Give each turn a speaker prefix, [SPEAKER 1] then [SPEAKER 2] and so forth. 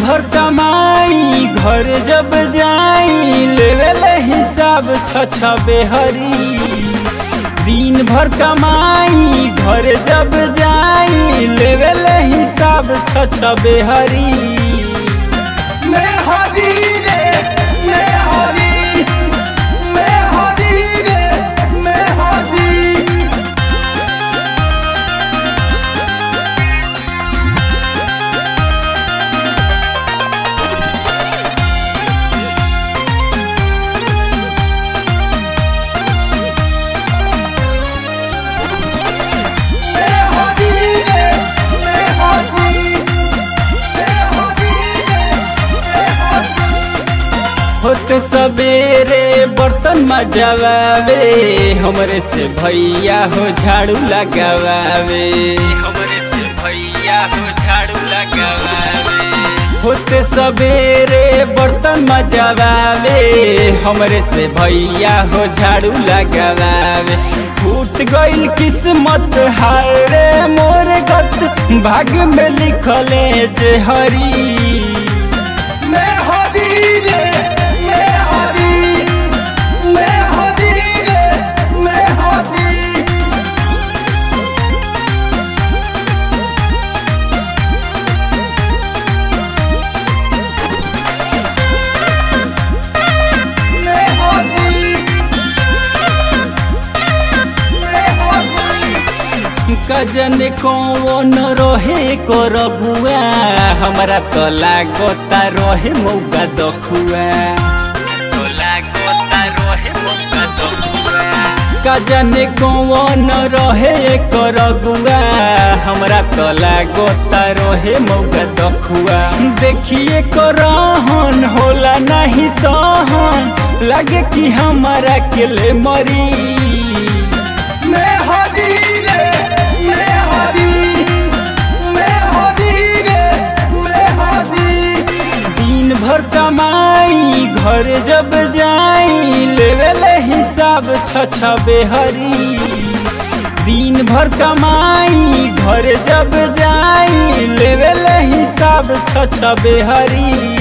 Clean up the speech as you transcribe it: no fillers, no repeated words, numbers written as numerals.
[SPEAKER 1] भर कमाई घर जब जाई लेवेले हिसाब छछबे हरी। दिन भर कमाई घर जब जाई लेवेले हिसाब छछबे हरी।
[SPEAKER 2] मैं हरी रे मैं हरी मैं हरी रे मैं हरी।
[SPEAKER 1] होते सवेरे बर्तन मजवावे हमरे से भैया हो झाड़ू लगावे। हमरे से भैया हो झाड़ू लगावे। होते सवेरे बर्तन मजवावे हमरे से भैया हो झाड़ू लगावे। फूट गइल किस्मत हाय रे मोर गत भाग में लिखले जे हरी।
[SPEAKER 2] मैं हरी रे
[SPEAKER 1] कजन कौन रहे को रघुआ हमारा तो लागता रहे मौका दखुआ। कजन कौन रहे को रघुआ हमारा तो लागता रहे मौका दखुआ। देखिए को रहन होला नहीं सहन लगे कि हमारा के ले मरी।
[SPEAKER 2] मैं हरी रे मैं हरी मैं हरी रे मैं हरी।
[SPEAKER 1] दिन भर कमाई घर जब जाई लेवेले हिसाब छछबे हरी। दिन भर कमाई घर जब जाई लेवेले हिसाब छछबे हरी।